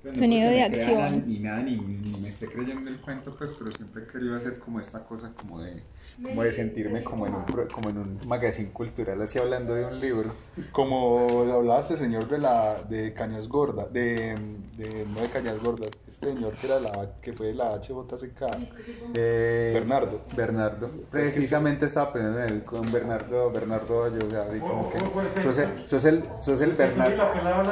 Pues no Sonido porque de me crea acción. ni nada, ni me esté creyendo el cuento, pues, pero siempre he querido hacer como esta cosa, como de sentirme como en un magazine cultural, así hablando de un libro. Como hablaba este señor de Cañas Gordas, no de Cañas Gordas, este señor que que fue de la HJCK, Bernardo. Precisamente estaba pensando en él, con Bernardo Hoyos, o sea, así como que sos el Bernardo,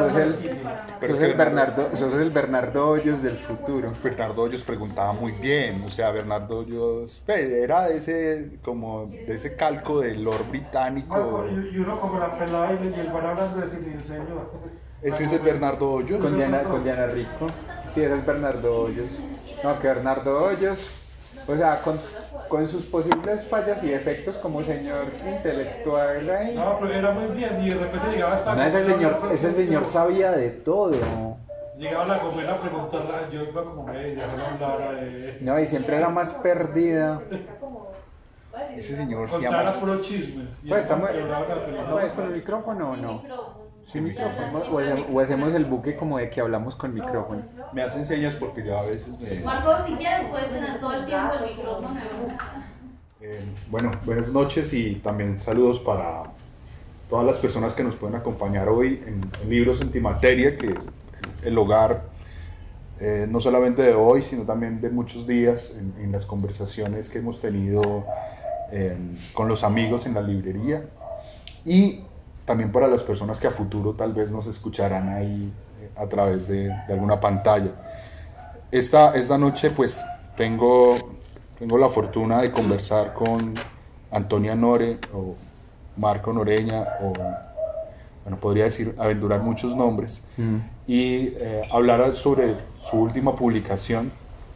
sos el Bernardo Hoyos del futuro. Bernardo Hoyos preguntaba muy bien, o sea, Bernardo Hoyos era de ese calco del Lord británico. Y uno como la pelada y el van hablando de cine, señor. Ese es el Bernardo Hoyos. Con Diana Rico. Sí, ese es Bernardo Hoyos. No, que Bernardo Hoyos, o sea, con sus posibles fallas y defectos como señor intelectual ahí. No, pero era muy bien y de repente llegaba hasta... No, ese señor sabía de todo. Llegaba a la gomela a preguntarla, yo iba como media, no hablara No, y siempre era más perdida. Ese señor contara puro chisme. Pues estamos... ¿No es con el micrófono o no? Sí, micrófono. O hacemos el buque como de que hablamos con micrófono. me hacen señas porque yo a veces me... Marco, si quieres puedes tener todo el tiempo el micrófono. Bueno, buenas noches y también saludos para todas las personas que nos pueden acompañar hoy en Libros Antimateria, que es el hogar no solamente de hoy, sino también de muchos días en las conversaciones que hemos tenido con los amigos en la librería, y también para las personas que a futuro tal vez nos escucharán ahí a través de alguna pantalla. Esta noche pues tengo la fortuna de conversar con Antonia Nore o Marco Noreña, o bueno, podría decir, aventurar muchos nombres, y hablar sobre su última publicación,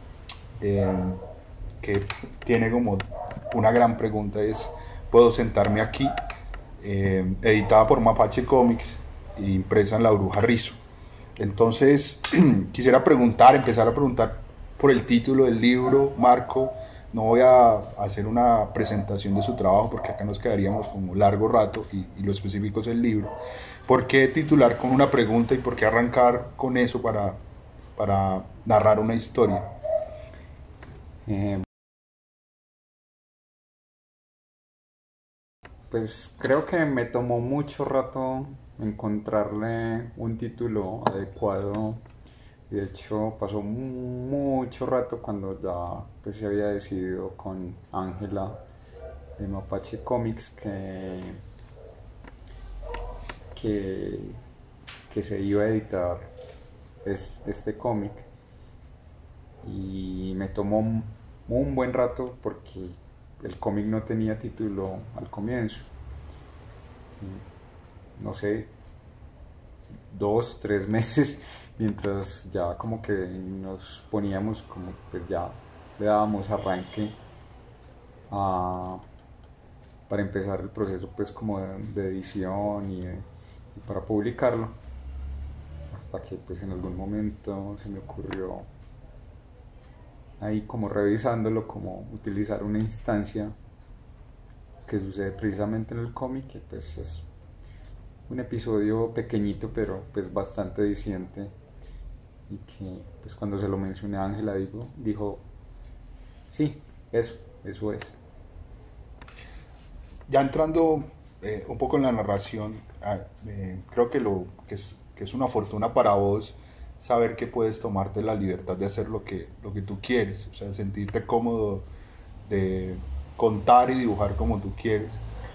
que tiene como una gran pregunta, es ¿puedo sentarme aquí? Editada por Mapache Comics e impresa en La Bruja Rizo. Entonces quisiera empezar a preguntar por el título del libro, Marco. No voy a hacer una presentación de su trabajo porque acá nos quedaríamos como largo rato, y lo específico es el libro. ¿Por qué titular con una pregunta y por qué arrancar con eso para narrar una historia? Pues creo que me tomó mucho rato encontrarle un título adecuado. De hecho, pasó mucho rato cuando ya pues, se había decidido con Ángela de Mapache Comics que, que se iba a editar este cómic. Y me tomó un buen rato porque el cómic no tenía título al comienzo. No sé, 2, 3 meses, mientras ya como que nos poníamos como pues ya le dábamos arranque para empezar el proceso pues como de edición y para publicarlo, hasta que pues en algún momento se me ocurrió ahí como revisándolo, como utilizar una instancia que sucede precisamente en el cómic, que pues es un episodio pequeñito pero pues bastante diciente, y que pues cuando se lo mencioné a Ángela dijo sí, eso es. Ya entrando un poco en la narración, creo que es una fortuna para vos saber que puedes tomarte la libertad de hacer lo que tú quieres, o sea, sentirte cómodo de contar y dibujar como tú quieres,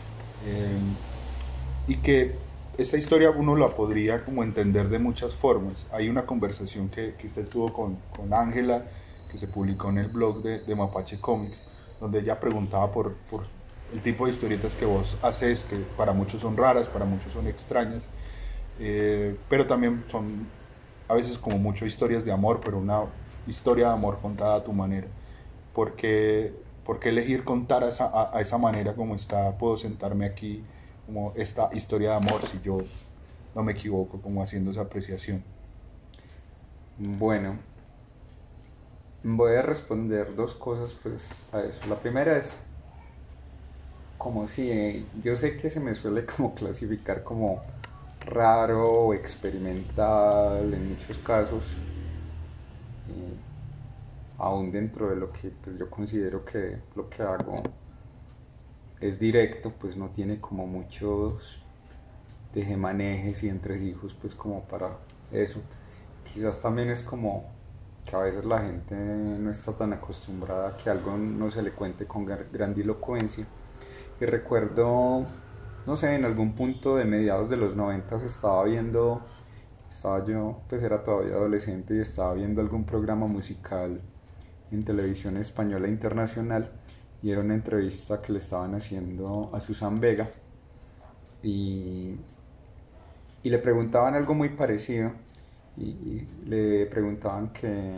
y que esta historia uno la podría como entender de muchas formas. Hay una conversación que usted tuvo con Ángela, que se publicó en el blog de Mapache Comics, donde ella preguntaba por el tipo de historietas que vos haces, que para muchos son raras, para muchos son extrañas, pero también son a veces como mucho historias de amor, pero una historia de amor contada a tu manera. ¿Por qué elegir contar a esa manera como está? Puedo sentarme aquí, como esta historia de amor, si yo no me equivoco, como haciendo esa apreciación. Bueno, voy a responder 2 cosas pues a eso. La primera es como si yo sé que se me suele como clasificar como raro o experimental en muchos casos, aún dentro de lo que pues, yo considero que lo que hago es directo, pues no tiene como muchos tejemanejes y entresijos pues como para eso. Quizás también es como que a veces la gente no está tan acostumbrada a que algo no se le cuente con grandilocuencia. Y recuerdo, no sé, en algún punto de mediados de los 90 estaba yo, pues era todavía adolescente y estaba viendo algún programa musical en televisión española internacional y era una entrevista que le estaban haciendo a Susan Vega y le preguntaban algo muy parecido y le preguntaban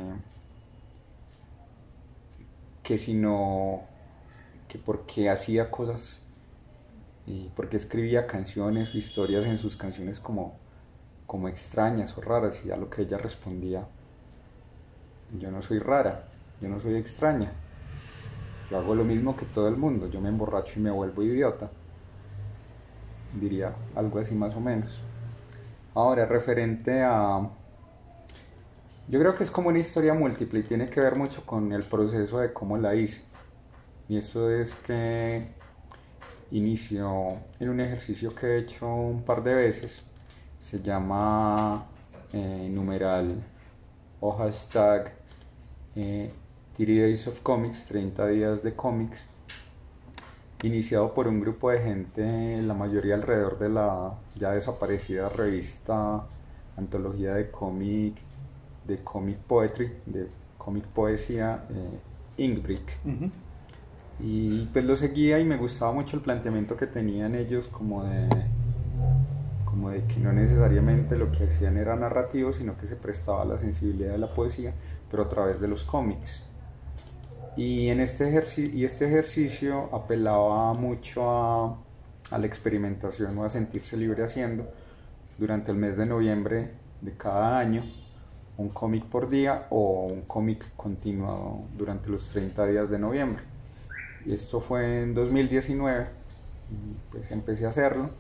que si no, que por qué hacía cosas y por qué escribía canciones o historias en sus canciones como extrañas o raras, y a lo que ella respondía: yo no soy rara, yo no soy extraña, yo hago lo mismo que todo el mundo, yo me emborracho y me vuelvo idiota. Diría algo así más o menos. Ahora, referente a... Yo creo que es como una historia múltiple y tiene que ver mucho con el proceso de cómo la hice. Y eso es que inició en un ejercicio que he hecho un par de veces. Se llama numeral o hashtag 30 Days of Comics, 30 días de cómics, iniciado por un grupo de gente, la mayoría alrededor de la ya desaparecida revista Antología de Comic Poetry, de Comic Poesía, Inkbrick. Y pues lo seguía y me gustaba mucho el planteamiento que tenían ellos como de que no necesariamente lo que hacían era narrativo, sino que se prestaba a la sensibilidad de la poesía, pero a través de los cómics. Y este ejercicio apelaba mucho a la experimentación o a sentirse libre haciendo, durante el mes de noviembre de cada año, un cómic por día o un cómic continuado durante los 30 días de noviembre. Y esto fue en 2019 y pues empecé a hacerlo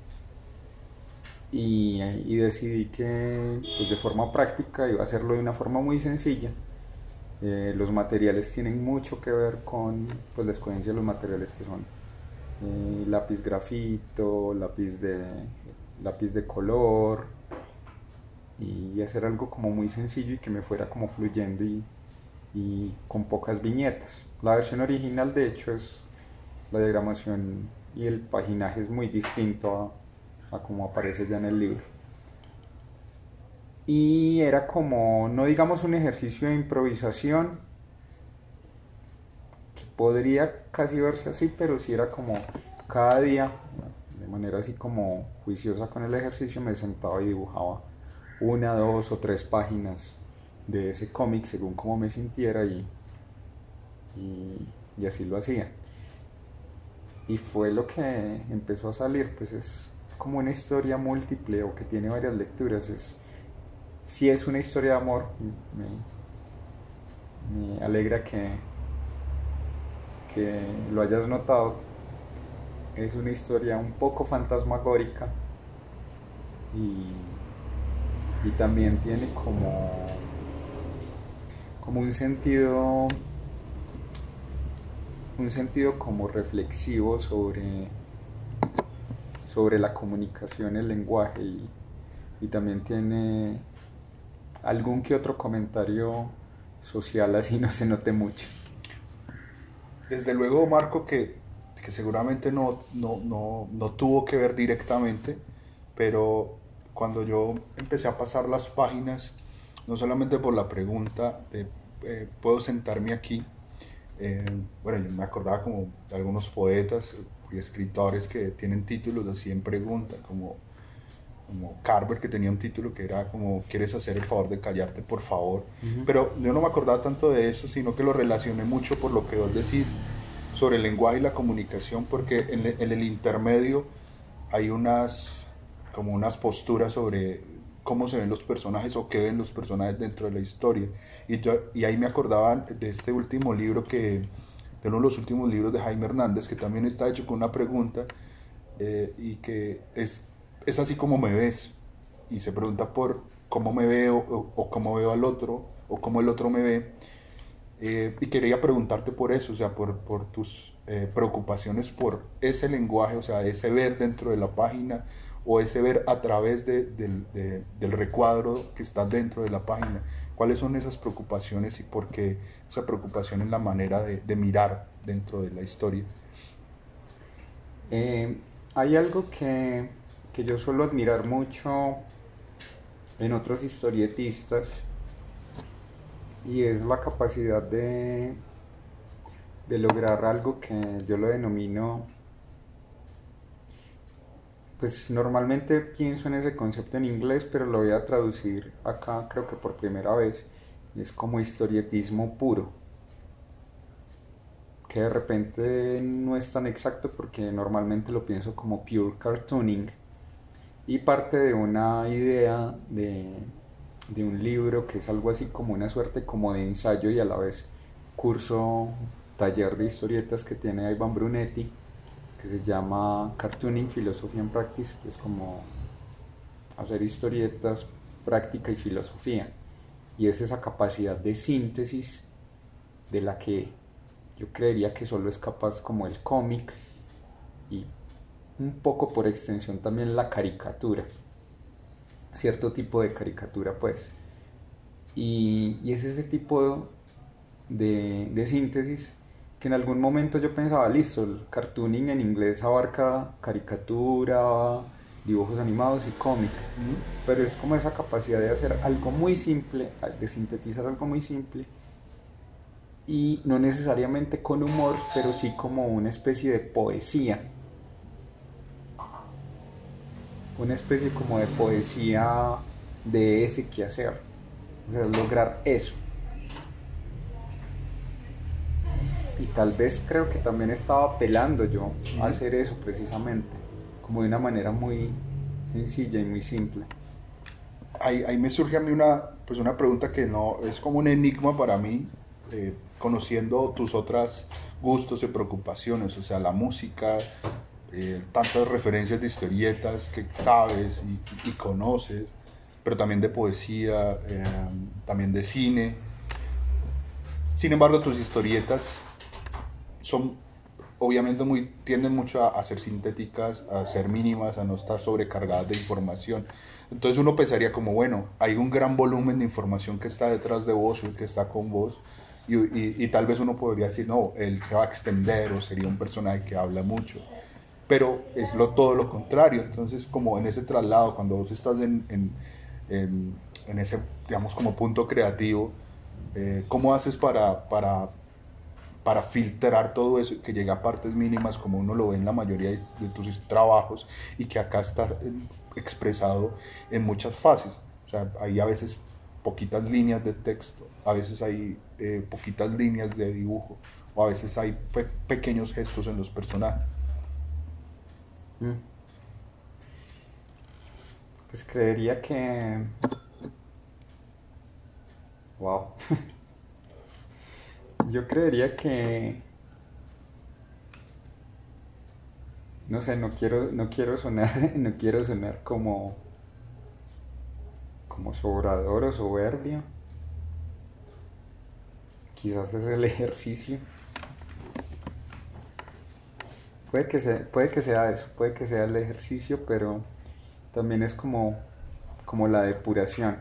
y decidí que pues de forma práctica iba a hacerlo de una forma muy sencilla. Los materiales tienen mucho que ver con pues, la escogencia de los materiales, que son lápiz grafito, lápiz de color, y hacer algo como muy sencillo y que me fuera como fluyendo y con pocas viñetas. La versión original, de hecho, es la diagramación y el paginaje es muy distinto a como aparece ya en el libro. Y era como, no digamos un ejercicio de improvisación, que podría casi verse así, pero sí era como cada día, de manera así como juiciosa con el ejercicio, me sentaba y dibujaba 1, 2 o 3 páginas de ese cómic según cómo me sintiera y así lo hacía. Y fue lo que empezó a salir, pues es como una historia múltiple o que tiene varias lecturas. Sí es una historia de amor, me alegra que lo hayas notado. Es una historia un poco fantasmagórica y también tiene como un sentido como reflexivo sobre la comunicación, el lenguaje, y también tiene algún que otro comentario social, así no se note mucho. Desde luego, Marco, que seguramente no tuvo que ver directamente, pero cuando yo empecé a pasar las páginas, no solamente por la pregunta de ¿puedo sentarme aquí? Bueno, yo me acordaba como de algunos poetas y escritores que tienen títulos así en pregunta, como Carver, que tenía un título que era como ¿quieres hacer el favor de callarte, por favor? Pero yo no me acordaba tanto de eso, sino que lo relacioné mucho por lo que vos decís sobre el lenguaje y la comunicación, porque en el intermedio hay unas posturas sobre cómo se ven los personajes o qué ven los personajes dentro de la historia. Y ahí me acordaba de este último libro, de uno de los últimos libros de Jaime Hernández, que también está hecho con una pregunta y que es así como me ves, y se pregunta por cómo me veo o cómo veo al otro o cómo el otro me ve. Y quería preguntarte por eso, o sea, por tus preocupaciones por ese lenguaje, o sea, ese ver dentro de la página o ese ver a través del recuadro que está dentro de la página. ¿Cuáles son esas preocupaciones y por qué esa preocupación en la manera de mirar dentro de la historia? Hay algo que yo suelo admirar mucho en otros historietistas y es la capacidad de lograr algo que yo lo denomino, pues normalmente pienso en ese concepto en inglés, pero lo voy a traducir acá creo que por primera vez, y es como historietismo puro, que de repente no es tan exacto porque normalmente lo pienso como pure cartooning, y parte de una idea de un libro que es algo así como una suerte como de ensayo y a la vez curso, taller de historietas que tiene Ivan Brunetti, que se llama Cartooning Philosophy and Practice, que es como hacer historietas, práctica y filosofía, y es esa capacidad de síntesis de la que yo creería que solo es capaz como el cómic y un poco por extensión también la caricatura, cierto tipo de caricatura pues, y es ese tipo de síntesis que en algún momento yo pensaba, listo, el cartooning en inglés abarca caricatura, dibujos animados y cómic, pero es como esa capacidad de hacer algo muy simple, de sintetizar algo muy simple y no necesariamente con humor, pero sí como una especie de poesía, una especie como de poesía de ese quehacer, o sea, lograr eso. Y tal vez creo que también estaba apelando yo a hacer eso precisamente, como de una manera muy sencilla y muy simple. Ahí me surge a mí una pregunta que no es como un enigma para mí, conociendo tus otros gustos y preocupaciones, o sea, la música, tantas referencias de historietas que sabes y conoces, pero también de poesía, también de cine. Sin embargo, tus historietas son obviamente tienden mucho a ser sintéticas, a ser mínimas, a no estar sobrecargadas de información. Entonces uno pensaría como, bueno, hay un gran volumen de información que está detrás de vos, que está con vos, y tal vez uno podría decir, no, él se va a extender o sería un personaje que habla mucho. Pero es todo lo contrario. Entonces, como en ese traslado, cuando vos estás en ese, digamos, como punto creativo, ¿cómo haces para filtrar todo eso, que llega a partes mínimas como uno lo ve en la mayoría de tus trabajos y que acá está expresado en muchas fases? O sea, hay a veces poquitas líneas de texto, a veces hay poquitas líneas de dibujo, o a veces hay pequeños gestos en los personajes. Pues creería que... Wow. Yo creería que... No sé, no quiero sonar, no quiero sonar como sobrador o soberbio. Quizás es el ejercicio. Puede que sea eso, puede que sea el ejercicio, pero también es como la depuración.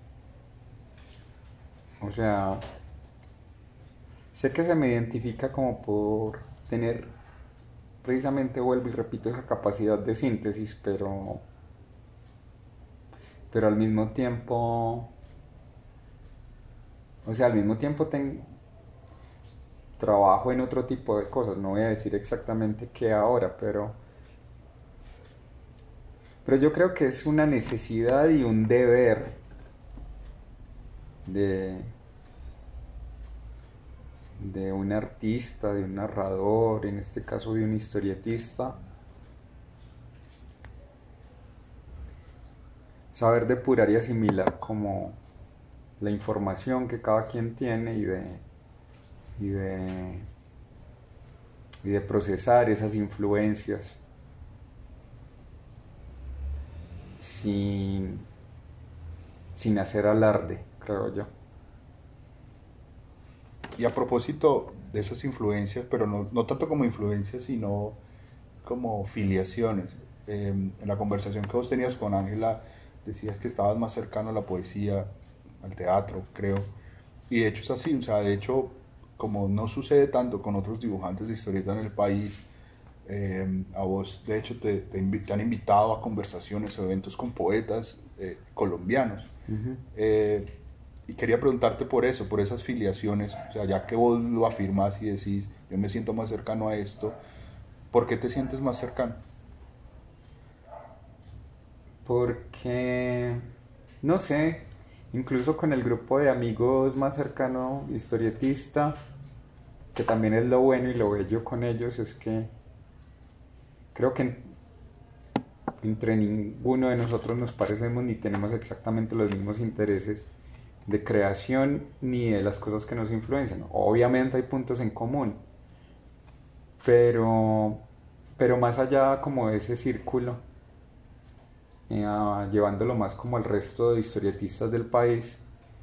O sea, sé que se me identifica como por tener, precisamente vuelvo y repito, esa capacidad de síntesis, pero al mismo tiempo, o sea, al mismo tiempo trabajo en otro tipo de cosas. No voy a decir exactamente qué ahora, pero yo creo que es una necesidad y un deber de, de un artista, de un narrador, en este caso de un historietista, saber depurar y asimilar como la información que cada quien tiene y de, y de procesar esas influencias sin hacer alarde, creo yo. Y a propósito de esas influencias, pero no tanto como influencias, sino como filiaciones. En la conversación que vos tenías con Ángela, decías que estabas más cercano a la poesía, al teatro, creo. Y de hecho es así, o sea, de hecho, como no sucede tanto con otros dibujantes de historieta en el país, a vos, de hecho, te han invitado a conversaciones o eventos con poetas colombianos. Ujú. Y quería preguntarte por eso, por esas filiaciones, o sea, ya que vos lo afirmás y decís, yo me siento más cercano a esto, ¿por qué te sientes más cercano? Porque, no sé, incluso con el grupo de amigos más cercano, historietista, que también es lo bueno y lo bello con ellos, es que creo que entre ninguno de nosotros nos parecemos ni tenemos exactamente los mismos intereses de creación ni de las cosas que nos influencian. Obviamente hay puntos en común, pero, pero más allá como de ese círculo, llevándolo más como al resto de historietistas del país,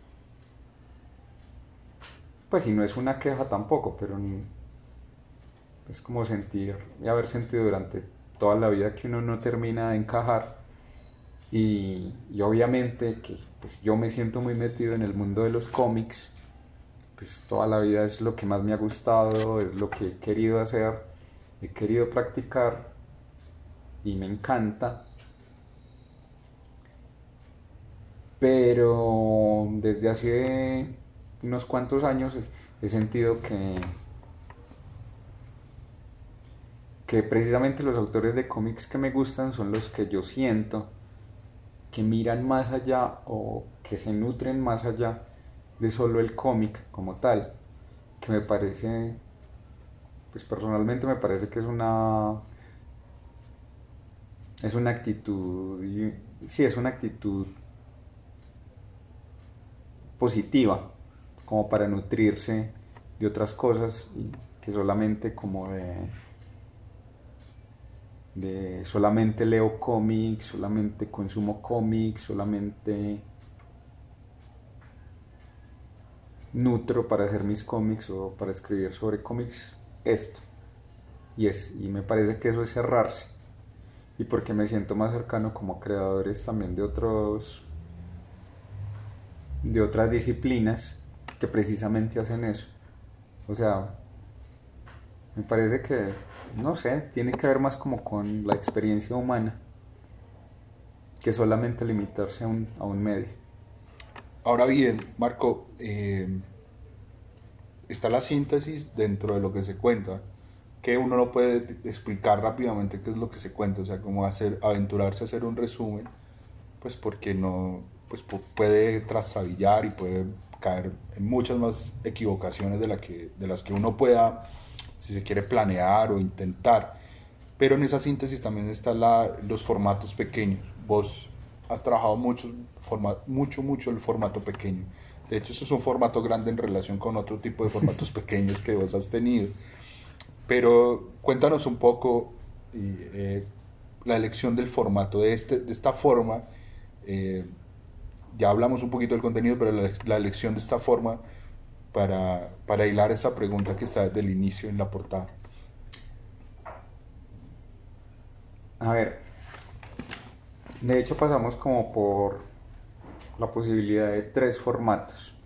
pues si no es una queja tampoco, pero es como sentir y haber sentido durante toda la vida que uno no termina de encajar y obviamente que pues, yo me siento muy metido en el mundo de los cómics, pues toda la vida es lo que más me ha gustado, es lo que he querido hacer, he querido practicar y me encanta, pero desde hace unos cuantos años he sentido que precisamente los autores de cómics que me gustan son los que yo siento que miran más allá o que se nutren más allá de solo el cómic como tal, que me parece, pues personalmente me parece que es una actitud, sí, es una actitud positiva, como para nutrirse de otras cosas y que solamente como de solamente leo cómics, solamente consumo cómics, solamente nutro para hacer mis cómics o para escribir sobre cómics esto. Y me parece que eso es cerrarse. Y porque me siento más cercano como creadores también de otras disciplinas que precisamente hacen eso. O sea, me parece que, no sé, tiene que ver más como con la experiencia humana que solamente limitarse a un medio. Ahora bien, Marco, está la síntesis dentro de lo que se cuenta, que uno no puede explicar rápidamente qué es lo que se cuenta, o sea, como aventurarse a hacer un resumen, pues porque no, pues puede trastabillar y puede caer en muchas más equivocaciones de las que uno pueda, si se quiere, planear o intentar. Pero en esa síntesis también están los formatos pequeños. Vos has trabajado mucho el formato pequeño. De hecho, eso es un formato grande en relación con otro tipo de formatos pequeños que vos has tenido. Pero cuéntanos un poco la elección del formato, de esta forma. eh, ya hablamos un poquito del contenido, pero la elección de esta forma para hilar esa pregunta que está desde el inicio en la portada. A ver, de hecho pasamos como por la posibilidad de tres formatos.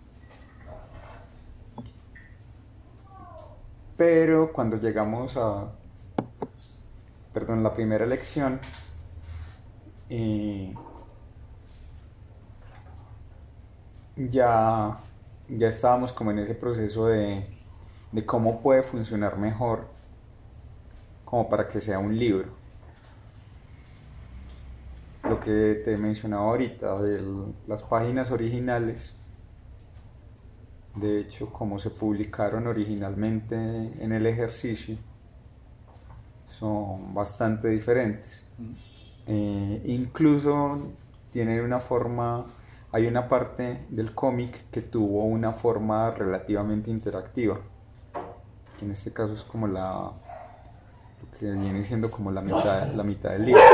Pero cuando llegamos perdón, la primera elección, eh, ya, ya estábamos como en ese proceso de cómo puede funcionar mejor como para que sea un libro. Lo que te mencionaba ahorita de las páginas originales, de hecho como se publicaron originalmente en el ejercicio, son bastante diferentes. Incluso tienen una forma, hay una parte del cómic que tuvo una forma relativamente interactiva, que en este caso es como lo que viene siendo como la mitad del libro,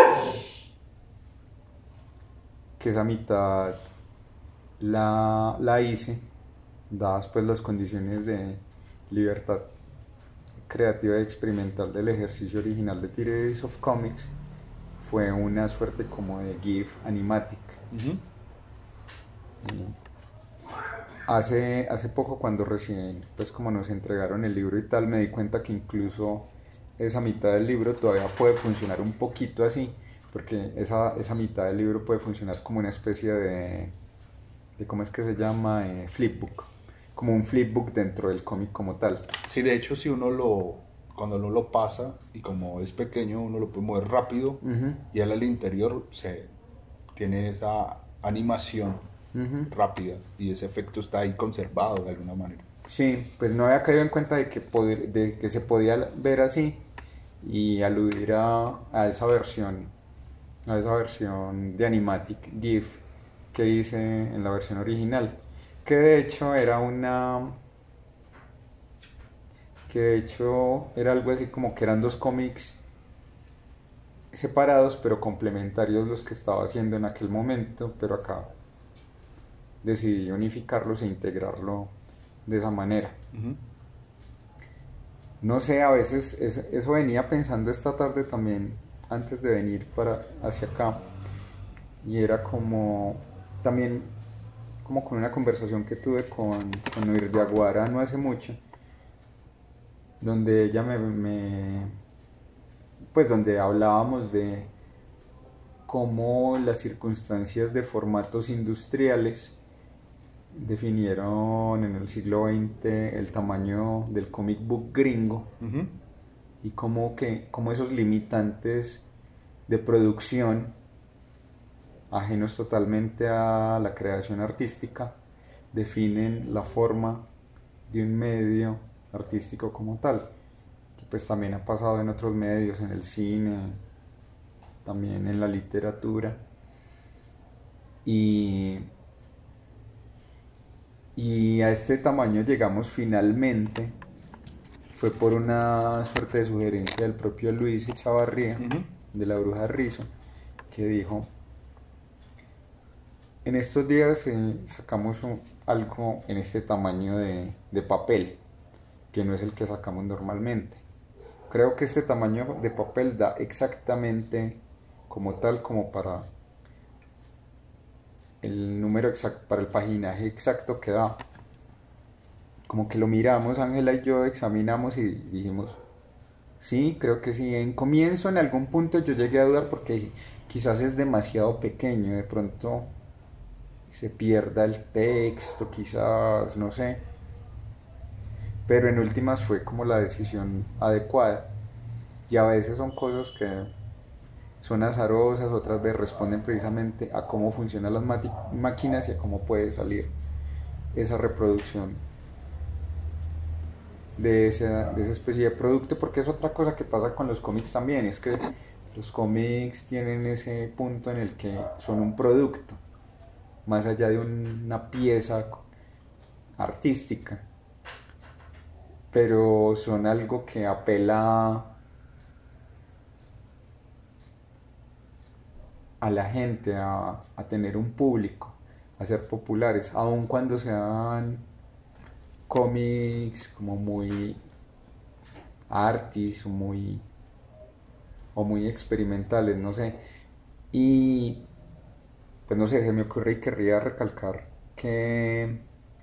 que esa mitad la hice dadas pues las condiciones de libertad creativa y experimental del ejercicio original de Tales of Comics, fue una suerte como de GIF animatic. Hace poco, cuando recién pues como nos entregaron el libro y tal, me di cuenta que incluso esa mitad del libro todavía puede funcionar un poquito así, porque esa mitad del libro puede funcionar como una especie de ¿cómo es que se llama? Flipbook, como un flipbook dentro del cómic como tal. Sí, de hecho, si cuando uno lo pasa y como es pequeño, uno lo puede mover rápido y él al interior tiene esa animación rápida y ese efecto está ahí conservado de alguna manera. Sí, pues no había caído en cuenta de que se podía ver así y aludir a esa versión de Animatic GIF que hice en la versión original, que de hecho era algo así como que eran dos cómics separados pero complementarios los que estaba haciendo en aquel momento, pero acá decidí unificarlos e integrarlo de esa manera. No sé, a veces eso venía pensando esta tarde también antes de venir hacia acá, y era como también como con una conversación que tuve con Noir de Aguara no hace mucho, donde ella pues donde hablábamos de cómo las circunstancias de formatos industriales definieron en el siglo XX el tamaño del comic book gringo, y cómo esos limitantes de producción, ajenos totalmente a la creación artística, definen la forma de un medio artístico como tal, que pues también ha pasado en otros medios, en el cine, también en la literatura, y a este tamaño llegamos finalmente fue por una suerte de sugerencia del propio Luis Echavarría, de La Bruja de Rizo, que dijo: en estos días sacamos algo en este tamaño de papel, que no es el que sacamos normalmente. Creo que este tamaño de papel da exactamente como tal, como para el número exacto, para el paginaje exacto que da. Como que lo miramos, Ángela y yo examinamos y dijimos: sí, creo que sí. En comienzo, en algún punto yo llegué a dudar porque quizás es demasiado pequeño, de pronto se pierda el texto, quizás, no sé. Pero en últimas fue como la decisión adecuada. Y a veces son cosas que son azarosas, otras veces responden precisamente a cómo funcionan las máquinas y a cómo puede salir esa reproducción de esa especie de producto, porque es otra cosa que pasa con los cómics también, es que los cómics tienen ese punto en el que son un producto, más allá de una pieza artística, pero son algo que apela a la gente, a tener un público, a ser populares, aun cuando sean cómics como muy artis o muy experimentales, no sé. Y pues no sé, se me ocurre y querría recalcar que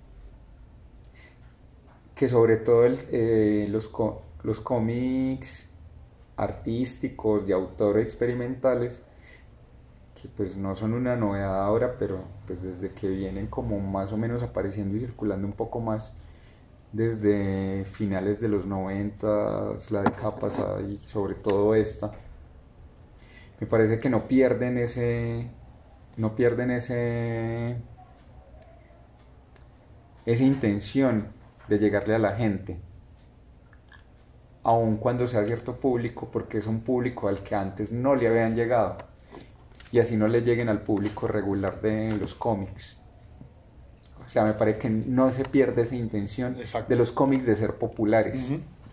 sobre todo los cómics artísticos de autor experimentales, que pues no son una novedad ahora, pero pues desde que vienen como más o menos apareciendo y circulando un poco más desde finales de los 90, la década pasada y sobre todo esta, me parece que no pierden esa intención de llegarle a la gente, aun cuando sea cierto público, porque es un público al que antes no le habían llegado, y así no le lleguen al público regular de los cómics. O sea, me parece que no se pierde esa intención. Exacto. De los cómics de ser populares.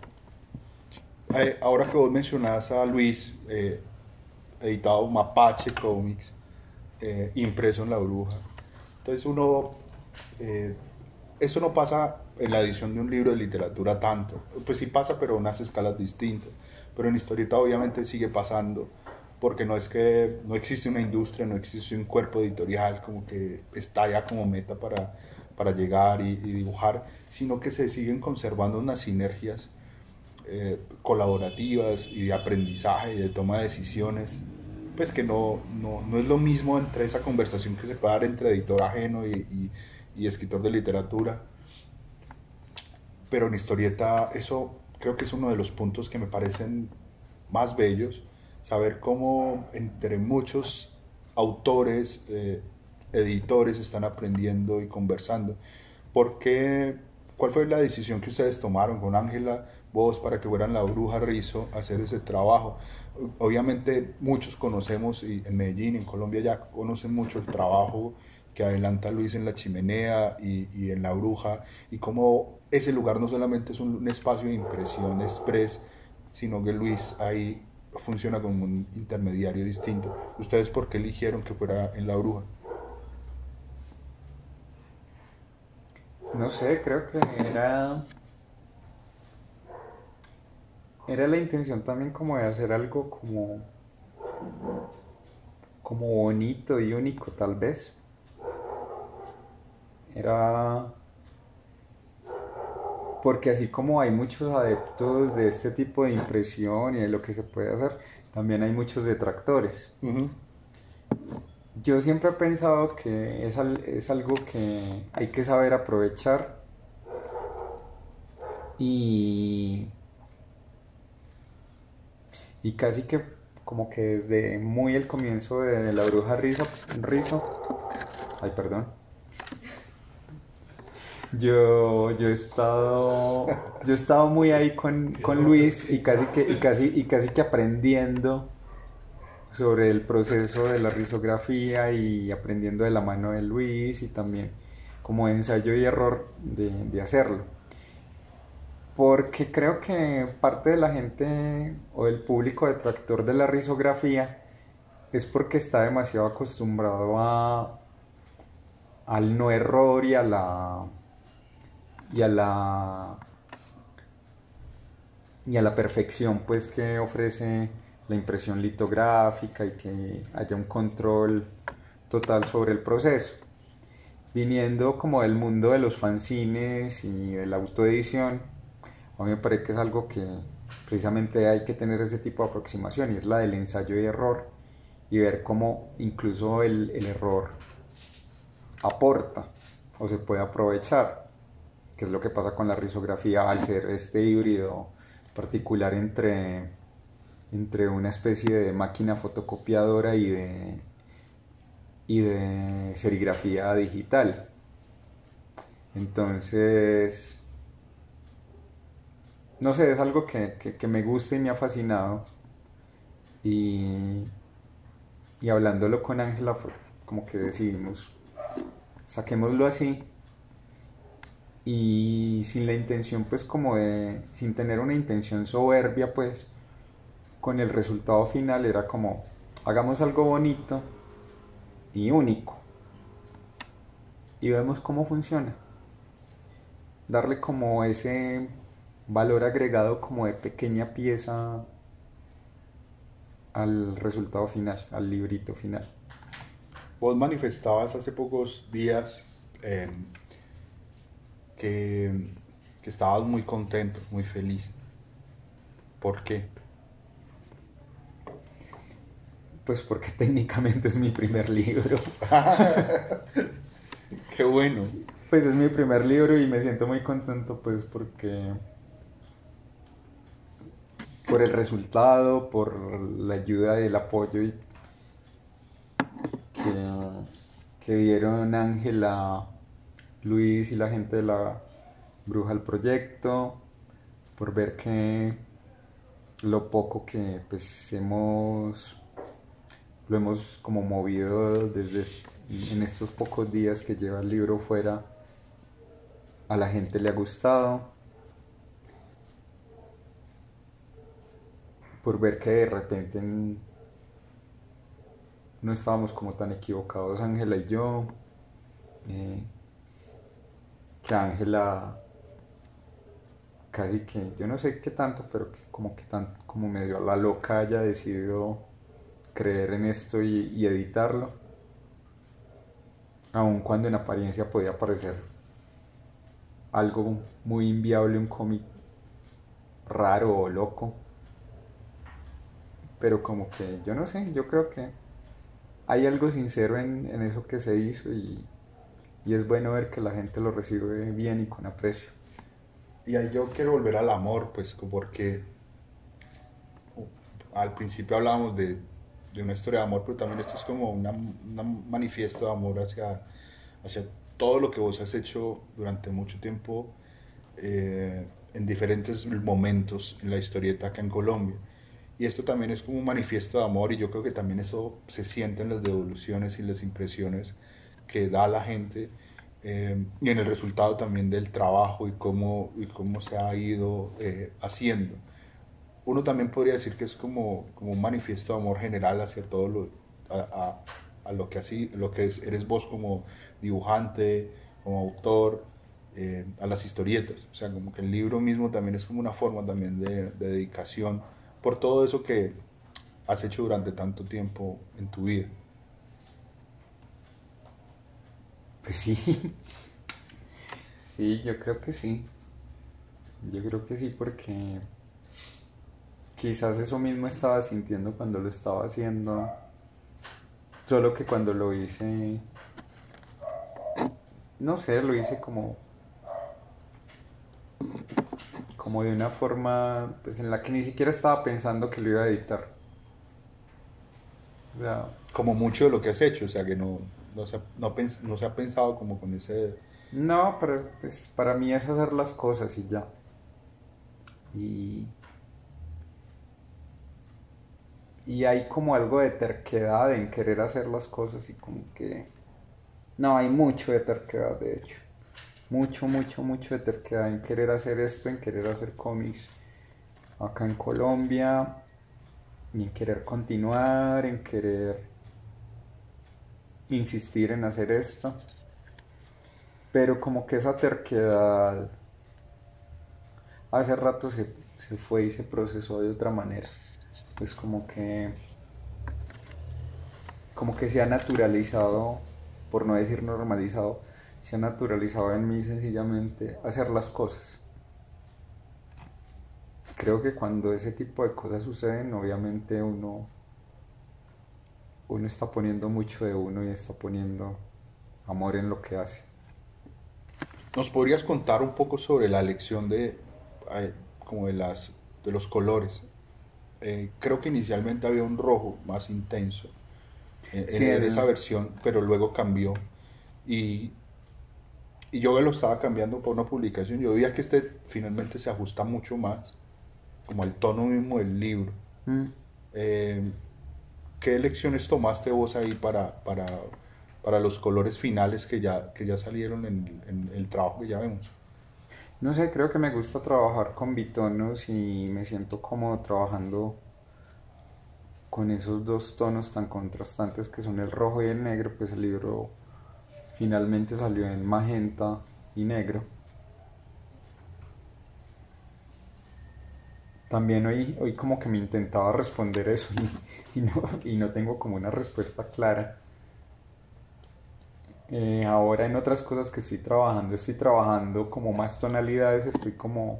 Ahora que vos mencionás a Luis, editado Mapache Comics, impreso en La Bruja, entonces uno eso no pasa en la edición de un libro de literatura tanto. Pues sí pasa, pero a unas escalas distintas. Pero en historieta obviamente sigue pasando, porque no es que no existe una industria, no existe un cuerpo editorial como que está ya como meta para llegar y dibujar, sino que se siguen conservando unas sinergias colaborativas y de aprendizaje y de toma de decisiones, pues que no es lo mismo entre esa conversación que se puede dar entre editor ajeno y escritor de literatura. Pero en historieta eso creo que es uno de los puntos que me parecen más bellos, saber cómo entre muchos autores, editores están aprendiendo y conversando. ¿Por qué? ¿Cuál fue la decisión que ustedes tomaron con Ángela, vos, para que fueran la Bruja Rizo a hacer ese trabajo? Obviamente muchos conocemos, y en Medellín, en Colombia ya conocen mucho el trabajo que adelanta Luis en La Chimenea y en La Bruja, y cómo ese lugar no solamente es un espacio de impresión express, sino que Luis ahí funciona como un intermediario distinto. ¿Ustedes por qué eligieron que fuera en La Bruja? No sé, creo que era la intención también como de hacer algo como bonito y único tal vez. Era porque así como hay muchos adeptos de este tipo de impresión y de lo que se puede hacer, también hay muchos detractores. Yo siempre he pensado que es algo que hay que saber aprovechar y, y casi que como que desde muy el comienzo de La Bruja ay perdón, yo he estado muy ahí con Luis y casi que aprendiendo sobre el proceso de la risografía y aprendiendo de la mano de Luis y también como ensayo y error de hacerlo. Porque creo que parte de la gente o del público detractor de la risografía es porque está demasiado acostumbrado al no error y a la y a la perfección pues que ofrece la impresión litográfica y que haya un control total sobre el proceso. Viniendo como del mundo de los fanzines y de la autoedición, a mí me parece que es algo que precisamente hay que tener ese tipo de aproximación, y es la del ensayo y error, y ver cómo incluso el error aporta o se puede aprovechar, que es lo que pasa con la risografía al ser este híbrido particular entre una especie de máquina fotocopiadora y de serigrafía digital. Entonces, no sé, es algo que me gusta y me ha fascinado. Y hablándolo con Ángela, como que decidimos, saquémoslo así. Y sin la intención, pues, sin tener una intención soberbia, pues, con el resultado final era como, hagamos algo bonito y único y vemos cómo funciona, darle como ese valor agregado como de pequeña pieza al resultado final, al librito final. Vos manifestabas hace pocos días que estabas muy contento, muy feliz. ¿Por qué? Pues porque técnicamente es mi primer libro. Qué bueno. Pues es mi primer libro y me siento muy contento pues porque por el resultado, por la ayuda y el apoyo que dieron Ángela, Luis y la gente de la Bruja al proyecto, por ver que lo poco que pues lo hemos como movido en estos pocos días que lleva el libro fuera, a la gente le ha gustado, por ver que de repente no estábamos como tan equivocados Ángela y yo, que Ángela casi que, yo no sé qué tanto, pero que como medio a la loca haya decidido creer en esto y editarlo, aun cuando en apariencia podía parecer algo muy inviable, un cómic raro o loco, pero como que yo no sé, yo creo que hay algo sincero en eso que se hizo y es bueno ver que la gente lo recibe bien y con aprecio. Y ahí yo quiero volver al amor, pues, porque al principio hablábamos de una historia de amor, pero también esto es como un manifiesto de amor hacia todo lo que vos has hecho durante mucho tiempo, en diferentes momentos en la historieta acá en Colombia. Y esto también es como un manifiesto de amor, y yo creo que también eso se siente en las devoluciones y las impresiones que da la gente, y en el resultado también del trabajo y cómo se ha ido haciendo. Uno también podría decir que es como un manifiesto de amor general hacia todo a lo que eres vos como dibujante, como autor, a las historietas. O sea, como que el libro mismo también es como una forma también de dedicación por todo eso que has hecho durante tanto tiempo en tu vida. Pues sí, sí, yo creo que sí. Yo creo que sí porque quizás eso mismo estaba sintiendo cuando lo estaba haciendo, solo que cuando lo hice, no sé, lo hice como de una forma pues en la que ni siquiera estaba pensando que lo iba a editar. O sea, Como mucho de lo que has hecho, o sea, que no se ha pensado como con ese... no, pero pues para mí es hacer las cosas y ya. Y, y hay como algo de terquedad en querer hacer las cosas y como que... No, hay mucho de terquedad de hecho. Mucho, mucho, mucho de terquedad en querer hacer esto, en querer hacer cómics acá en Colombia, y en querer continuar, en querer insistir en hacer esto. Pero como que esa terquedad hace rato se fue y se procesó de otra manera. Pues como que se ha naturalizado, por no decir normalizado, se ha naturalizado en mí sencillamente hacer las cosas. Creo que cuando ese tipo de cosas suceden, obviamente uno está poniendo mucho de uno y está poniendo amor en lo que hace. ¿Nos podrías contar un poco sobre la elección como de los colores? Creo que inicialmente había un rojo más intenso Sí, en esa versión, pero luego cambió. Y, y yo lo estaba cambiando por una publicación. Yo veía que este finalmente se ajusta mucho más como al tono mismo del libro. Eh, ¿Qué elecciones tomaste vos ahí para los colores finales que ya salieron en el trabajo que ya vemos? no sé, creo que me gusta trabajar con bitonos y me siento cómodo trabajando con esos dos tonos tan contrastantes que son el rojo y el negro. Pues el libro finalmente salió en magenta y negro. También hoy como que me intentaba responder eso y no tengo como una respuesta clara. Ahora en otras cosas que estoy trabajando como más tonalidades, estoy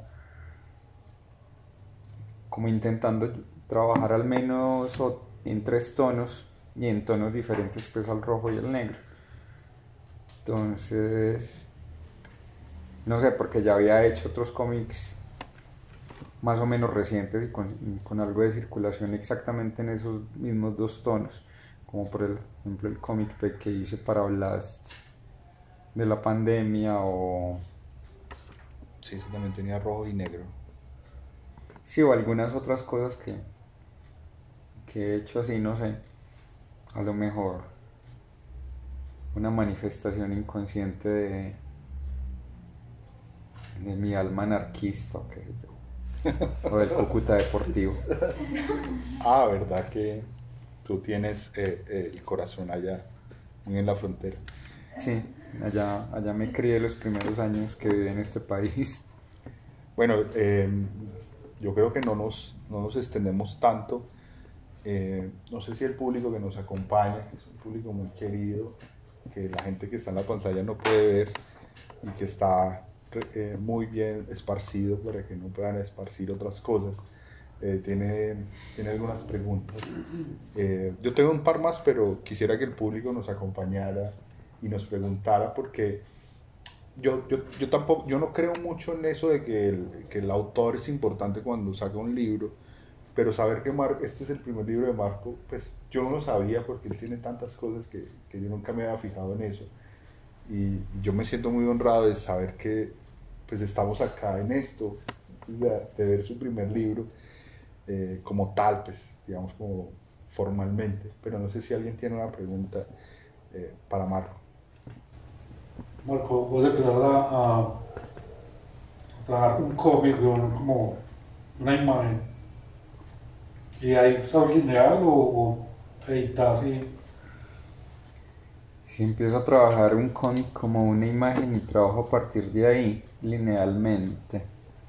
como intentando trabajar al menos en tres tonos y en tonos diferentes pues al rojo y al negro. Entonces, no sé, porque ya había hecho otros cómics más o menos recientes y con algo de circulación exactamente en esos mismos dos tonos, como por ejemplo el cómic que hice para Blast de la pandemia Sí, ese también tenía rojo y negro. sí, o algunas otras cosas que he hecho así, no sé, a lo mejor una manifestación inconsciente de mi alma anarquista o qué sé yo, o del Cúcuta Deportivo. Ah, ¿verdad que tú tienes el corazón allá, muy en la frontera? Sí, Allá me crié los primeros años que viví en este país. Bueno, yo creo que no nos extendemos tanto. No sé si el público que nos acompaña, que es un público muy querido, que la gente que está en la pantalla no puede ver y que está muy bien esparcido para que no puedan esparcir otras cosas, tiene algunas preguntas. Yo tengo un par más, pero quisiera que el público nos acompañara y nos preguntara, porque yo no creo mucho en eso de que el autor es importante cuando saca un libro, pero saber que este es el primer libro de Marco, pues yo no lo sabía, porque él tiene tantas cosas que yo nunca me había fijado en eso. Y yo me siento muy honrado de saber que pues estamos acá en esto, de ver su primer libro como tal, pues digamos como formalmente. Pero no sé si alguien tiene una pregunta para Marco. Marco, vos empezaste a trabajar un cómic, como una imagen. ¿Y ahí sabes lineal o editas y Si empiezo a trabajar un cómic como una imagen y trabajo a partir de ahí, linealmente.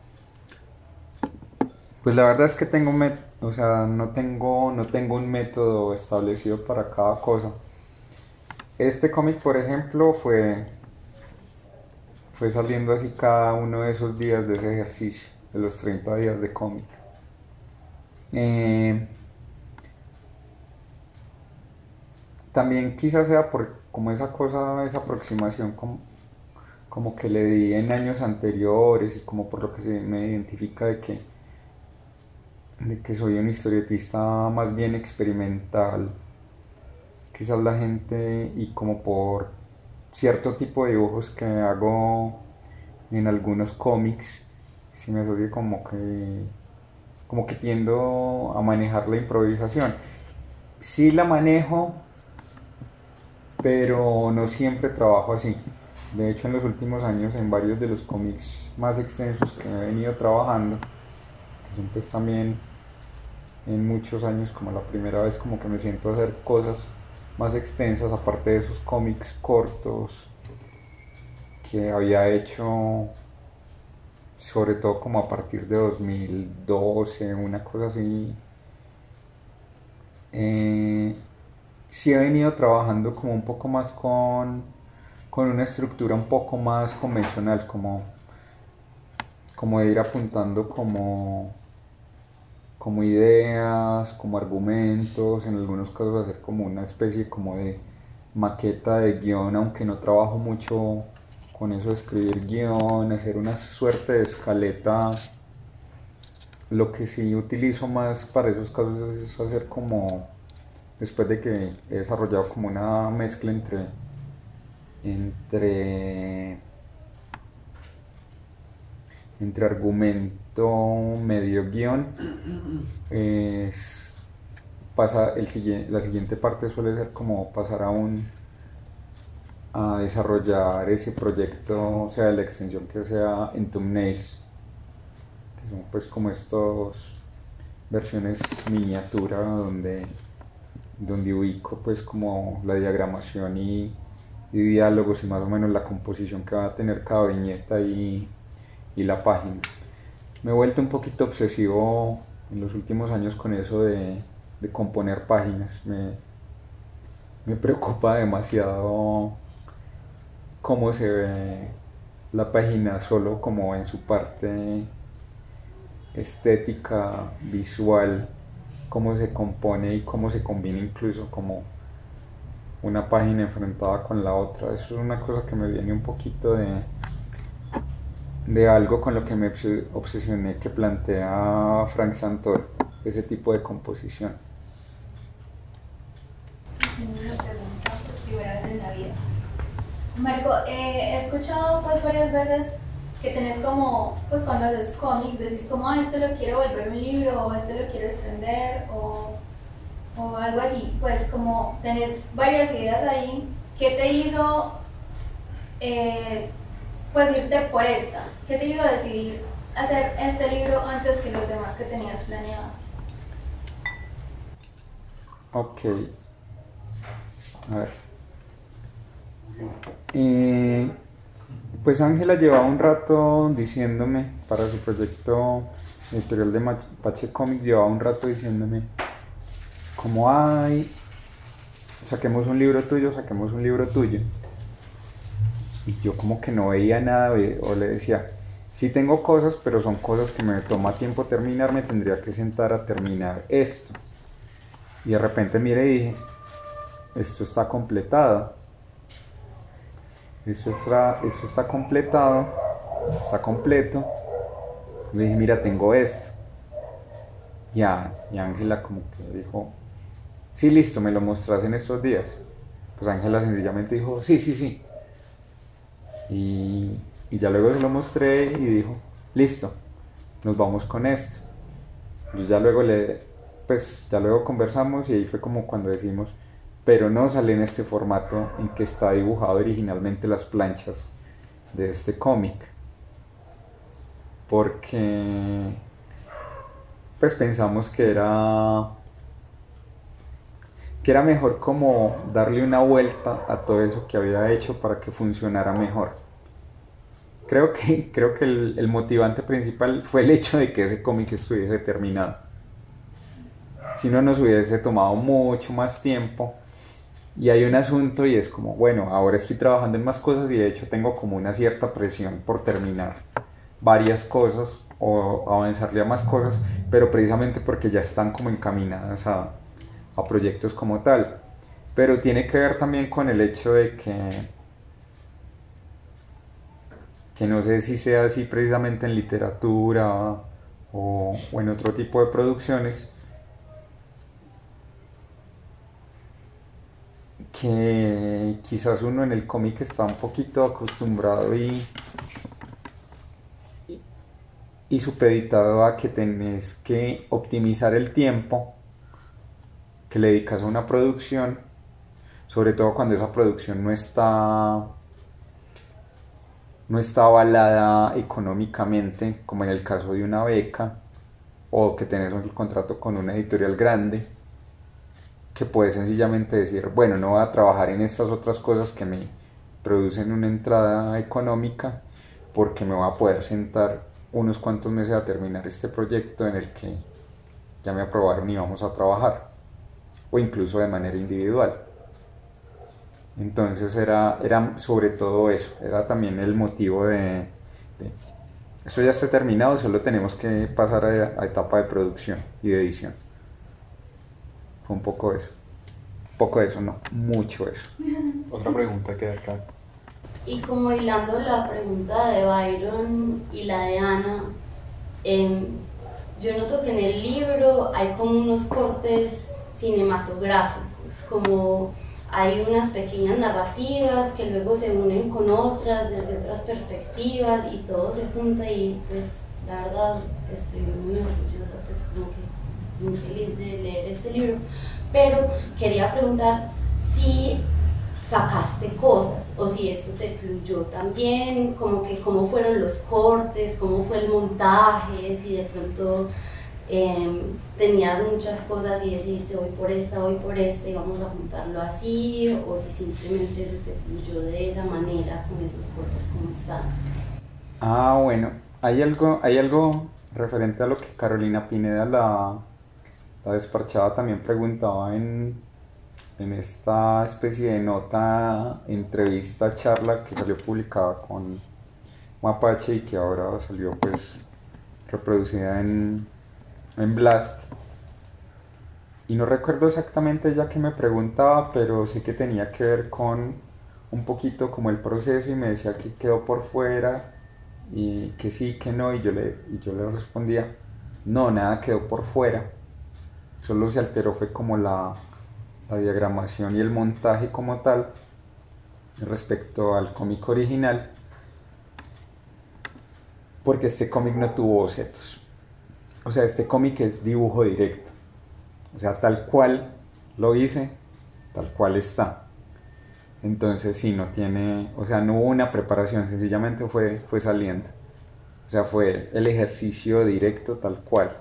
Pues la verdad es que o sea, no tengo un método establecido para cada cosa. Este cómic, por ejemplo, fue saliendo así cada uno de esos días de ese ejercicio, de los 30 días de cómic. También quizás sea por como esa aproximación como que le di en años anteriores, y como por lo que se me identifica de que soy un historietista más bien experimental. Quizás la gente, y como por cierto tipo de dibujos que hago en algunos cómics, si me asocio como que tiendo a manejar la improvisación. Sí la manejo, pero no siempre trabajo así. De hecho, en los últimos años, en varios de los cómics más extensos que he venido trabajando, que son pues también en muchos años como la primera vez como que me siento a hacer cosas más extensas, aparte de esos cómics cortos que había hecho sobre todo como a partir de 2012, una cosa así. Sí he venido trabajando como un poco más con una estructura un poco más convencional, como de ir apuntando como ideas, como argumentos, en algunos casos hacer como una especie como de maqueta de guión, aunque no trabajo mucho con eso de escribir guión, hacer una suerte de escaleta. Lo que sí utilizo más para esos casos es hacer como, después de que he desarrollado como una mezcla entre argumento medio guión, la siguiente parte suele ser como pasar a desarrollar ese proyecto, o sea, la extensión que sea en thumbnails, que son pues como estas versiones miniatura donde ubico pues como la diagramación y diálogos y más o menos la composición que va a tener cada viñeta y la página. Me he vuelto un poquito obsesivo en los últimos años con eso de componer páginas. Me preocupa demasiado cómo se ve la página solo como en su parte estética, visual, cómo se compone y cómo se combina incluso como una página enfrentada con la otra. Eso es una cosa que me viene un poquito de algo con lo que me obsesioné, que plantea Frank Santoro, ese tipo de composición. Una pregunta por primera vez en la vida. Marco, he escuchado pues varias veces que tenés como, pues cuando haces cómics, decís como, este lo quiero volver un libro, o este lo quiero extender, o algo así, pues como tenés varias ideas ahí. ¿Qué te hizo pues irte por esta? ¿Qué te hizo decidir hacer este libro antes que los demás que tenías planeados? Ok, a ver, Pues Ángela llevaba un rato diciéndome, para su proyecto editorial de Mapache Comics, llevaba un rato diciéndome, como hay, saquemos un libro tuyo, saquemos un libro tuyo. Y yo como que no veía nada, o le decía, sí tengo cosas, pero son cosas que me toma tiempo terminar, me tendría que sentar a terminar esto. Y de repente miré y dije, esto está completado. Esto está completado, está completo. Le dije, mira, tengo esto. Y Ángela como que dijo, sí, listo, me lo mostrás en estos días. Pues Ángela sencillamente dijo, sí. Y ya luego se lo mostré y dijo, listo, nos vamos con esto. Yo ya luego ya luego conversamos y ahí fue como cuando decimos, pero no sale en este formato en que está dibujado originalmente las planchas de este cómic, porque pues pensamos que era mejor como darle una vuelta a todo eso que había hecho para que funcionara mejor. Creo que el motivante principal fue el hecho de que ese cómic estuviese terminado. Si no, nos hubiese tomado mucho más tiempo. Y hay un asunto y es como, bueno, ahora estoy trabajando en más cosas y de hecho tengo como una cierta presión por terminar varias cosas o avanzarle a más cosas, pero precisamente porque ya están como encaminadas a proyectos como tal. Pero tiene que ver también con el hecho de que no sé si sea así precisamente en literatura o en otro tipo de producciones, que quizás uno en el cómic está un poquito acostumbrado y supeditado a que tenés que optimizar el tiempo que le dedicas a una producción, sobre todo cuando esa producción no está avalada económicamente, como en el caso de una beca, o que tenés un contrato con una editorial grande, que puedes sencillamente decir, bueno, no voy a trabajar en estas otras cosas que me producen una entrada económica, porque me voy a poder sentar unos cuantos meses a terminar este proyecto en el que ya me aprobaron y vamos a trabajar, o incluso de manera individual. Entonces era sobre todo eso, era también el motivo de esto ya está terminado, solo tenemos que pasar a etapa de producción y de edición. Fue un poco eso, no, mucho eso. Otra pregunta que hay acá. Y como hilando la pregunta de Byron y la de Ana, yo noto que en el libro hay como unos cortes cinematográficos, como hay unas pequeñas narrativas que luego se unen con otras desde otras perspectivas y todo se junta y pues la verdad estoy muy orgullosa, pues como que muy feliz de leer este libro, pero quería preguntar si sacaste cosas o si esto te fluyó también, como que cómo fueron los cortes, cómo fue el montaje, si de pronto tenías muchas cosas y decidiste voy por esta y vamos a juntarlo así, o si simplemente eso te fluyó de esa manera con esos cortes como están. Bueno, hay algo referente a lo que Carolina Pineda, la desparchada, también preguntaba en esta especie de nota, entrevista, charla que salió publicada con Mapache y que ahora salió pues reproducida en Blast. Y no recuerdo exactamente ya que me preguntaba, pero sé que tenía que ver con un poquito como el proceso y me decía que quedó por fuera y que sí, que no, y yo le respondía, no, nada quedó por fuera, solo se alteró fue como la diagramación y el montaje como tal respecto al cómic original, porque este cómic no tuvo bocetos. O sea, este cómic es dibujo directo. O sea, tal cual lo hice, tal cual está. Entonces sí, no hubo una preparación, sencillamente fue saliendo. O sea, fue el ejercicio directo tal cual.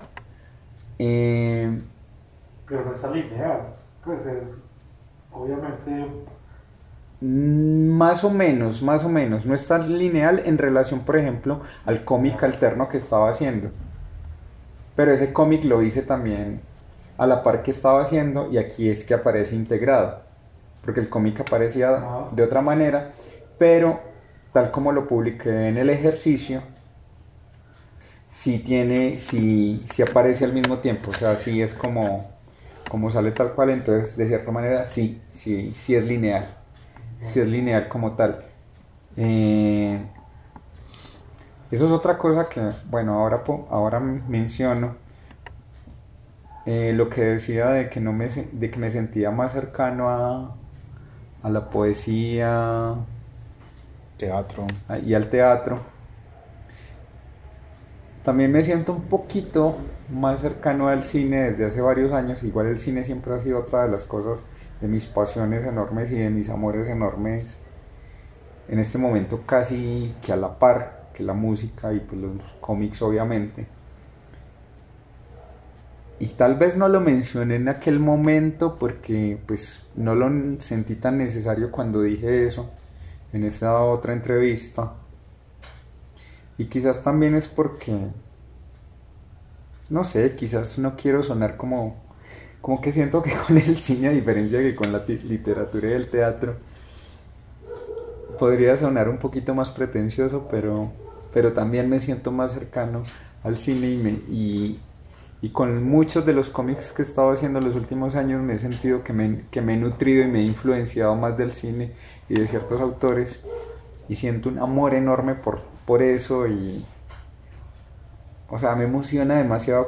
Pero no está lineal. Pues obviamente Más o menos, no es tan lineal en relación, por ejemplo, al cómic alterno que estaba haciendo. Pero ese cómic lo hice también a la par que estaba haciendo y aquí es que aparece integrado. Porque el cómic aparecía de otra manera, pero tal como lo publiqué en el ejercicio, sí aparece al mismo tiempo. O sea, sí es como sale tal cual, entonces de cierta manera sí es lineal. Si es lineal como tal. Eso es otra cosa que, bueno, ahora menciono. Lo que decía de que me sentía más cercano a la poesía Teatro. y al teatro. También me siento un poquito más cercano al cine desde hace varios años. Igual el cine siempre ha sido otra de las cosas, de mis pasiones enormes y de mis amores enormes. En este momento casi que a la par que la música y pues los cómics obviamente. Y tal vez no lo mencioné en aquel momento porque pues no lo sentí tan necesario cuando dije eso en esta otra entrevista. Y quizás también es porque, no sé, quizás no quiero sonar como que siento que con el cine, a diferencia que con la literatura y el teatro, podría sonar un poquito más pretencioso, pero también me siento más cercano al cine y con muchos de los cómics que he estado haciendo en los últimos años me he sentido que me he nutrido y me he influenciado más del cine y de ciertos autores y siento un amor enorme por eso y, o sea, me emociona demasiado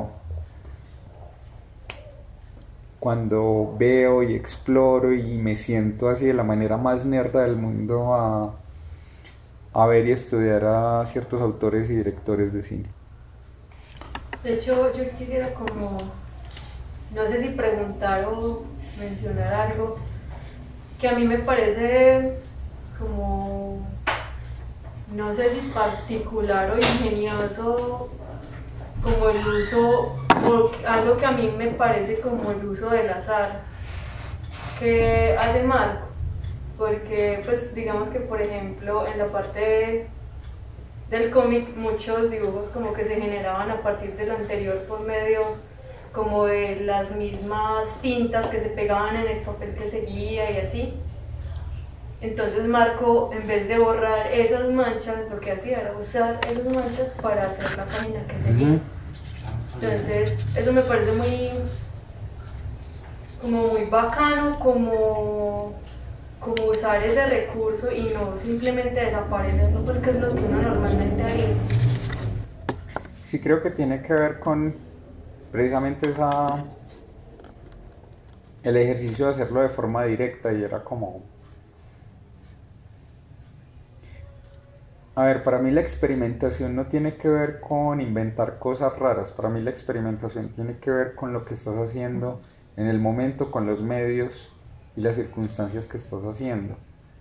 cuando veo y exploro y me siento así de la manera más nerda del mundo a ver y estudiar a ciertos autores y directores de cine. De hecho, yo quisiera como, no sé si preguntar o mencionar algo que a mí me parece como, no sé si particular o ingenioso, como el uso, o algo que a mí me parece como el uso del azar que hace Marco, porque pues digamos que por ejemplo en la parte del cómic muchos dibujos como que se generaban a partir del anterior por medio como de las mismas tintas que se pegaban en el papel que seguía y así. Entonces Marco, en vez de borrar esas manchas, lo que hacía era usar esas manchas para hacer la página que seguía. Entonces eso me parece muy bacano, como usar ese recurso y no simplemente desaparecerlo, pues que es lo que uno normalmente haría. Sí, creo que tiene que ver con precisamente el ejercicio de hacerlo de forma directa y era como... A ver, para mí la experimentación no tiene que ver con inventar cosas raras, para mí la experimentación tiene que ver con lo que estás haciendo en el momento, con los medios y las circunstancias que estás haciendo.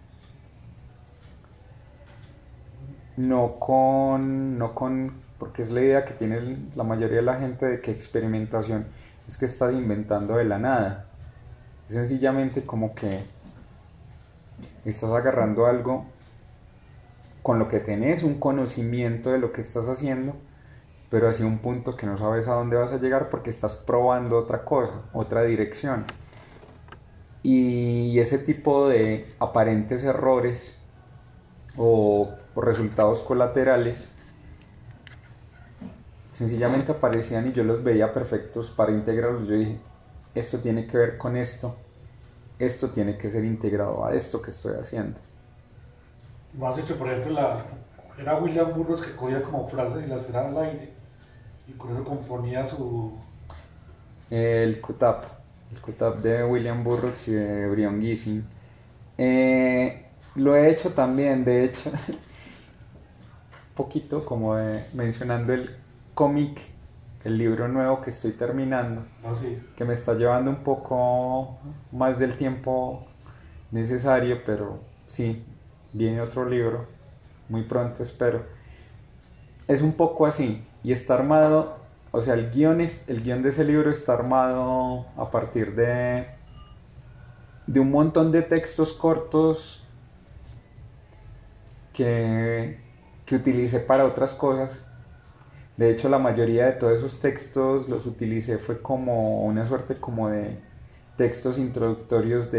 No con, porque es la idea que tiene la mayoría de la gente de que experimentación es que estás inventando de la nada. Es sencillamente como que estás agarrando algo con lo que tenés, un conocimiento de lo que estás haciendo, pero hacia un punto que no sabes a dónde vas a llegar porque estás probando otra cosa, otra dirección. Y ese tipo de aparentes errores o resultados colaterales sencillamente aparecían y yo los veía perfectos para integrarlos. Yo dije, esto tiene que ver con esto tiene que ser integrado a esto que estoy haciendo. Me has dicho, por ejemplo, era William Burroughs que cogía como frases y las tiraba al aire y con eso componía su... El Kutab de William Burroughs y de Brion Gysin. Lo he hecho también, de hecho, un poquito como mencionando el cómic, el libro nuevo que estoy terminando, sí, que me está llevando un poco más del tiempo necesario, pero sí, viene otro libro muy pronto, espero. Es un poco así y está armado, o sea, el guión de ese libro está armado a partir de de un montón de textos cortos que utilicé para otras cosas. De hecho, la mayoría de todos esos textos los utilicé fue como una suerte como de textos introductorios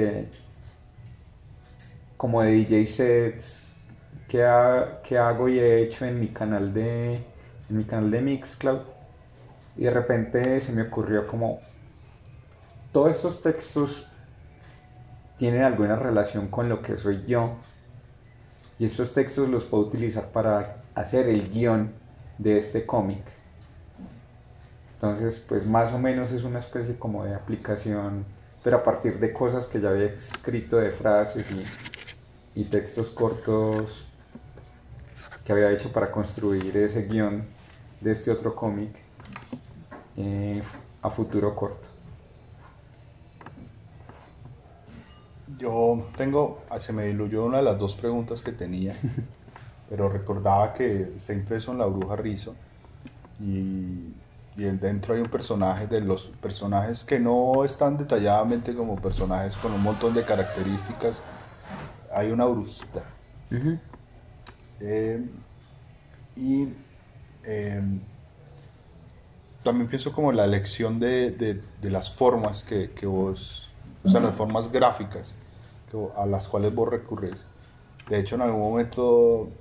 como de DJ sets que hago y he hecho en mi canal de Mixcloud. Y de repente se me ocurrió como todos estos textos tienen alguna relación con lo que soy yo, y estos textos los puedo utilizar para hacer el guión de este cómic. Entonces, pues más o menos es una especie como de aplicación, pero a partir de cosas que ya había escrito, de frases y textos cortos que había hecho para construir ese guión de este otro cómic a futuro corto. Se me diluyó una de las dos preguntas que tenía, pero recordaba que está impreso en La Bruja Rizzo y dentro hay un personaje, de los personajes que no están detalladamente como personajes con un montón de características, hay una brujita. Uh-huh. También pienso como en la elección de las formas que vos, o sea, las formas gráficas a las cuales vos recurres. De hecho, en algún momento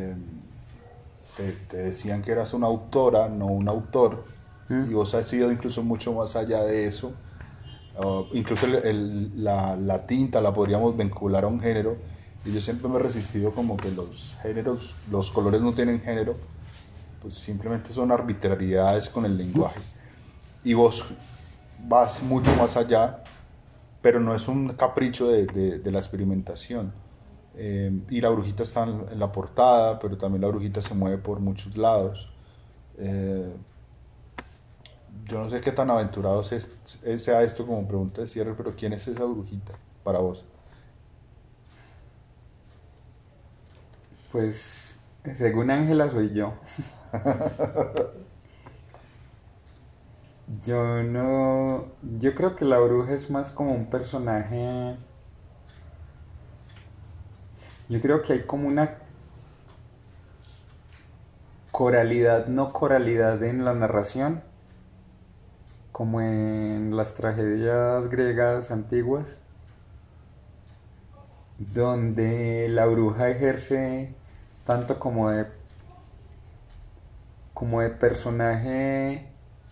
te decían que eras una autora, no un autor, y vos has sido incluso mucho más allá de eso. Incluso la tinta la podríamos vincular a un género, y yo siempre me he resistido como que los géneros, los colores no tienen género, pues simplemente son arbitrariedades con el lenguaje. Y vos vas mucho más allá, pero no es un capricho de la experimentación. Y la brujita está en la portada, pero también la brujita se mueve por muchos lados. Yo no sé qué tan aventurado sea esto como pregunta de cierre, pero ¿quién es esa brujita para vos? Pues según Ángela soy yo. Yo creo que la bruja es más como un personaje. Yo creo que hay como una coralidad, no coralidad en la narración, como en las tragedias griegas antiguas, donde la bruja ejerce tanto como de personaje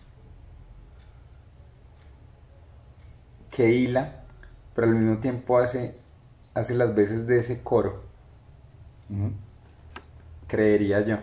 que hila, pero al mismo tiempo hace las veces de ese coro. Uh-huh. Creería yo.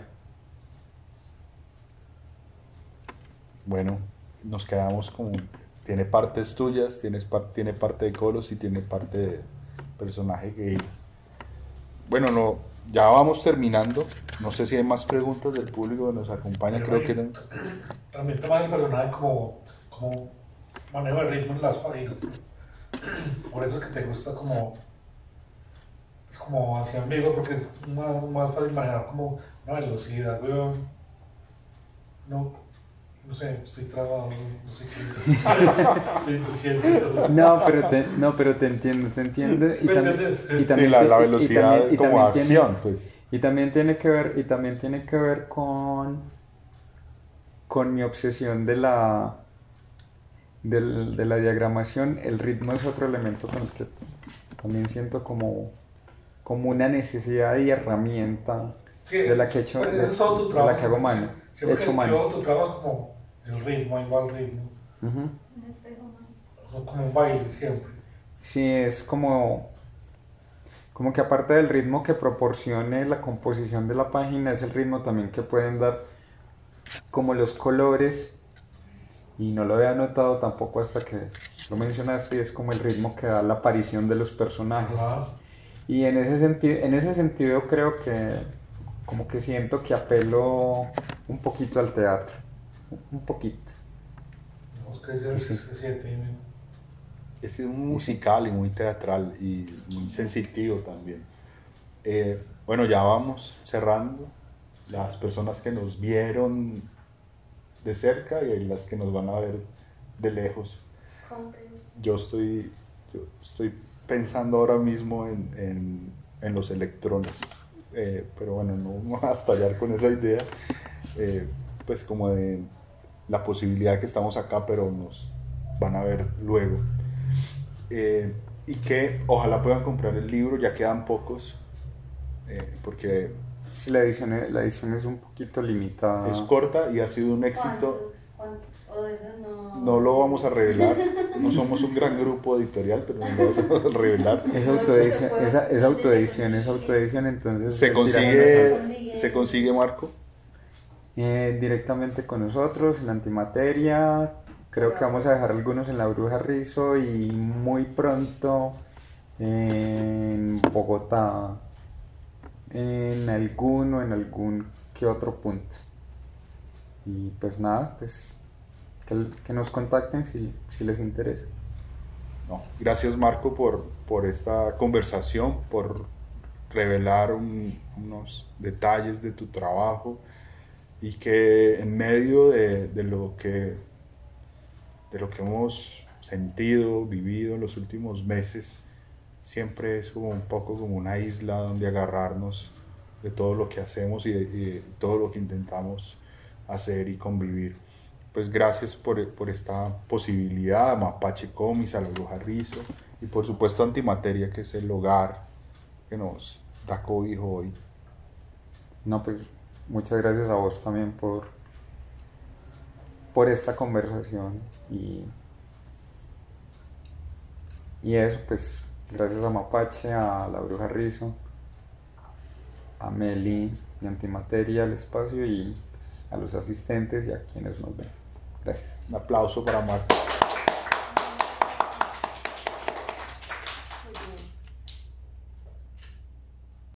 Bueno, nos quedamos como... Tiene partes tuyas, tiene parte de coros y tiene parte de personaje que hila. Bueno, ya vamos terminando. No sé si hay más preguntas del público que nos acompaña. Creo que no. También toma el personaje como manejo de ritmo en las páginas. Por eso es que te gusta como... Es como así ambiguo, porque es más fácil manejar como una velocidad, weón. No sé, estoy trabado, no sé qué. Pero te entiendo. ¿Me Y también, la velocidad como acción, pues. Y también tiene que ver con mi obsesión de la diagramación. El ritmo es otro elemento con el que también siento como una necesidad y herramienta de la que he hecho, de la que hago mano. Siempre que tu trabajo como el ritmo, igual ritmo. Uh-huh. Como un baile siempre. Sí, es como que aparte del ritmo que proporcione la composición de la página, es el ritmo también que pueden dar como los colores, y no lo había notado tampoco hasta que lo mencionaste, y es como el ritmo que da la aparición de los personajes. Ajá. Y en ese sentido creo que como que siento que apelo un poquito al teatro, un poquito. Se siente. Es musical y muy teatral y muy sensitivo también. Bueno, ya vamos cerrando. Las personas que nos vieron de cerca y las que nos van a ver de lejos. Yo estoy pensando ahora mismo en los electrones. Pero bueno, no vamos a estallar con esa idea, pues como de la posibilidad que estamos acá, pero nos van a ver luego. Y que ojalá puedan comprar el libro, ya quedan pocos, porque Sí, la edición es un poquito limitada. es corta y ha sido un éxito. ¿Cuántos? O de eso no... No lo vamos a revelar, no somos un gran grupo editorial, pero no lo vamos a revelar. Es autoedición, entonces Se consigue, Marco. directamente con nosotros en la Antimateria. Creo que vamos a dejar algunos en la Bruja Rizo y muy pronto en Bogotá, en algún que otro punto. Y pues nada, pues que nos contacten si les interesa. No, gracias Marco por esta conversación, por revelar unos detalles de tu trabajo y que en medio de lo que hemos sentido, vivido en los últimos meses, siempre es como un poco como una isla donde agarrarnos de todo lo que hacemos y de todo lo que intentamos hacer y convivir. Pues gracias por esta posibilidad, a Mapache Comics, a la Bruja Rizo y por supuesto a Antimateria, que es el hogar que nos da cobijo hoy. No, pues muchas gracias a vos también por esta conversación y eso, pues gracias a Mapache, a la Bruja Rizo, a Meli y Antimateria, al espacio y pues, a los asistentes y a quienes nos ven. Gracias. Un aplauso para Marco.